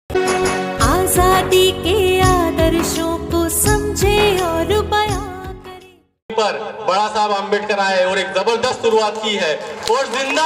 आजादी के आदर्शों को समझे और बयां करे। पर बड़ा साहब अम्बेडकर आए और एक जबरदस्त शुरुआत की है। और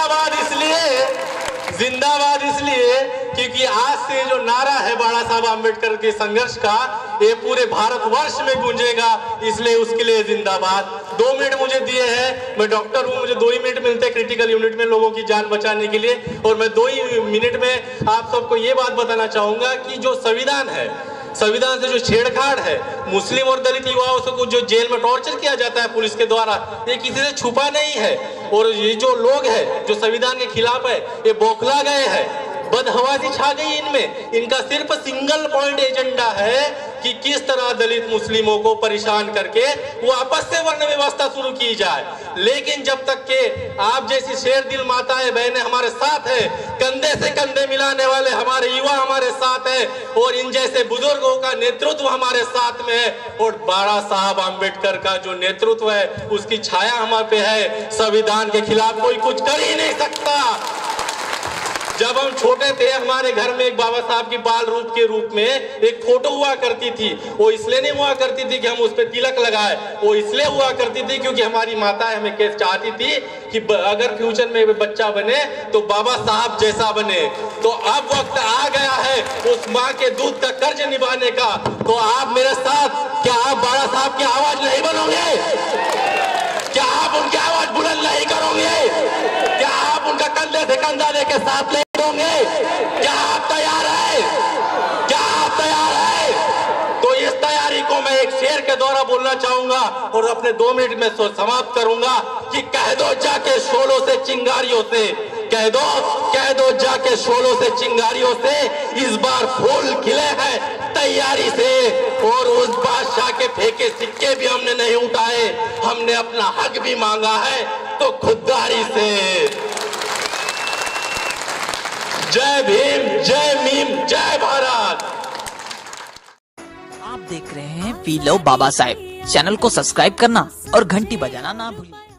जिंदाबाद इसलिए क्योंकि आज से जो नारा है बाला साहब अम्बेडकर के संघर्ष का, ये पूरे भारतवर्ष में गूंजेगा, इसलिए उसके लिए जिंदाबाद। 2 मिनट मुझे दिए हैं, मैं डॉक्टर हूँ, मुझे 2 ही मिनट मिलते हैं क्रिटिकल यूनिट में लोगों की जान बचाने के लिए, और मैं 2 ही मिनट में आप सबको ये बात बताना चाहूंगा कि जो संविधान है, संविधान से जो छेड़छाड़ है, मुस्लिम और दलित युवाओं को जो जेल में टॉर्चर किया जाता है पुलिस के द्वारा, ये किसी से छुपा नहीं है। और ये जो लोग हैं जो संविधान के खिलाफ है, ये बौखला गए हैं, बदहवासी छा गई इनमें। इनका सिर्फ सिंगल पॉइंट एजेंडा है कि किस तरह दलित मुस्लिमों को परेशान करके वापस से वर्ण व्यवस्था शुरू की जाए। लेकिन जब तक के आप जैसी शेर दिल माताएं बहनें हमारे साथ है, कंधे से कंधे मिलाने वाले हमारे युवा हमारे साथ है, और इन जैसे बुजुर्गों का नेतृत्व हमारे साथ में है, और बाला साहब अम्बेडकर का जो नेतृत्व है उसकी छाया हमारे पे है, संविधान के खिलाफ कोई कुछ कर ही नहीं सकता। जब हम छोटे थे, हमारे घर में एक बाबा साहब की बाल रूप में एक फोटो हुआ करती थी। वो इसलिए नहीं हुआ करती थी कि हम उस पर तिलक लगाए, वो इसलिए हुआ करती थी क्योंकि हमारी माताएं हमें कैसे चाहती थी कि अगर फ्यूचर में बच्चा बने तो बाबा साहब जैसा बने। तो अब वक्त आ गया है उस माँ के दूध का कर्ज निभाने का। तो आप मेरे साथ, क्या आप बाला साहब की आवाज नहीं बनोगे? क्या आप उनकी आवाज बुलंद नहीं करोगे? क्या आप उनका कंधे से कंधा देके साथ ले दोगे? क्या आप तैयार है? क्या आप तैयार है? तो इस तैयारी को मैं एक शेर के द्वारा बोलना चाहूंगा और अपने 2 मिनट में समाप्त करूंगा कि कह दो जाके शोलों से चिंगारियों से, कह दो जाके शोलों से चिंगारियों से, इस बार फूल खिले हैं तैयारी से। और उस बादशाह के फेंके सिक्के भी हमने नहीं उठाए, हमने अपना हक भी मांगा है तो खुददारी से। जय भीम, जय मीम, जय भारत। आप देख रहे हैं we love Baba Saheb. Channel को सब्सक्राइब करना और घंटी बजाना ना भूलिए।